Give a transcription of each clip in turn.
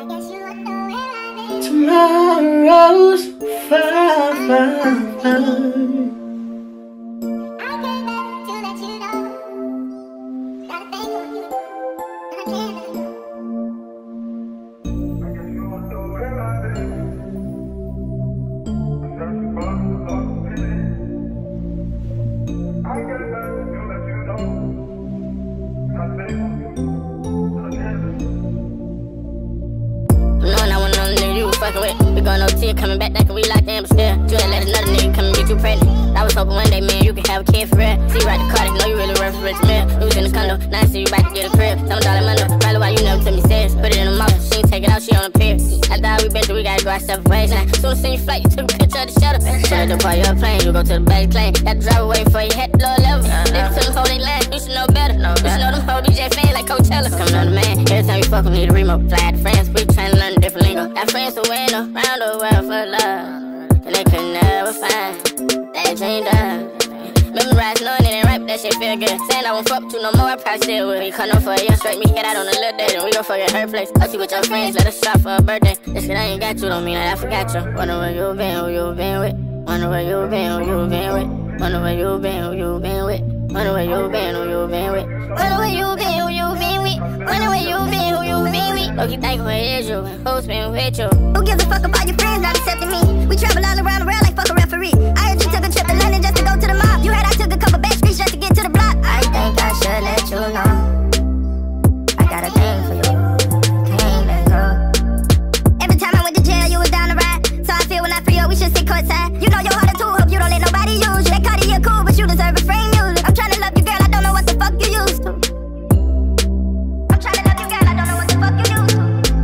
Tomorrow's fine. We going OT, coming back like we locked in, but still you ain't let another nigga come and get you pregnant. I was hoping one day, man, you could have a kid for real. See you right the car, know you really worth a rich man. We was in the condo, now I see you about to get a crib. Some dollar money, probably why you never took me serious. Put it in the mouth, she ain't take it out, she on a pier. After all we been through, we gotta go our separate ways now. Soon as seen you flight, you took a picture of the shutter. Shut the part of your plane, you go to the back claim. Got the driver waiting for you, hit the lower level. Niggas tell them hold they line, you should know better. You should know them hold DJ fans like Coachella. Coming on the man, every time you fuck, we need a remote. Fly out to France, we tryna learn a different lingo. Got friends who ain't around the world for love, and they could never find that dream done. Memorize knowing it ain't right, but that shit feel good. Saying I won't fuck with you no more, I probably still would. We come up for a year straight, me head out on a little date, and we gon' fuck at her place. I'll see with your friends, let us shop for a birthday. This shit I ain't got you, don't mean that I forgot you. Wonder where you been, who you been with. Wonder where you been, who you been with. Wonder where you been, who you been with. Wonder where you been, who you been with. Wonder where you been, who you been with. Wonder where you been, who you been with. Look, you think where it is you, and who's been with you. Who gives a fuck about your friends not accepting me? We travel all around the world like fuck a referee. I heard you took a trip to London just to go to the mall. You heard I took a couple back streets just to get to the block. I think I should let you know I got a thing for you, can't let go. Every time I went to jail, you was down the ride. So I feel when I free up, we should sit courtside. You know your heart too, hope you don't let nobody use you. That Cartier cool, but you deserve a frame music. I'm trying to love you, girl, I don't know what the fuck you used to. I'm trying to love you, girl, I don't know what the fuck you used to.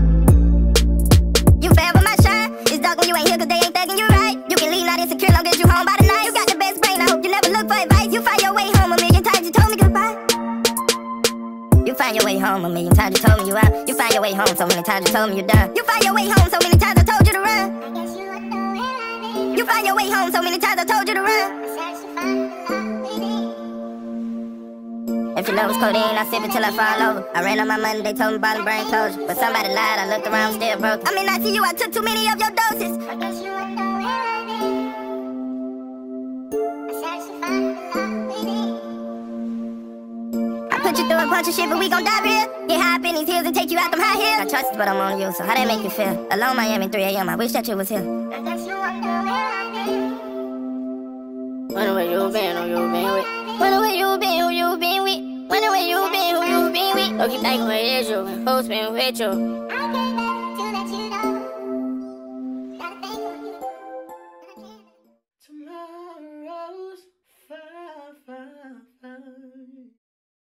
You forever my shine. It's dark when you ain't here, cause they ain't thugging you right. You can leave, not insecure, long as you home by the night. You got the best brain, I hope you never look for advice. You find your way home a million times, you told me goodbye. You find your way home a million times, you told me you out. You find your way home so many times, you told me you're done. You find your way home so many times, I told you to run. You find your way home so many times, I told you to run. If your love was codeine, I sip it till I fall over. I ran on my money, they told me bottom brain closure. But somebody lied, I looked around, still broke. I mean, I see you, I took too many of your doses. I put you through a bunch of shit, but we gon' die real. Get high up in these hills and take you out them high heels. I trust you, but I'm on you, so how that make you feel? Alone Miami, 3 a.m., I wish that you was here. Wonder where you been, who you been with. Wonder where you been, who you been with. Wonder where you been, who you been with. Look, you think where it is you, and who's been with you.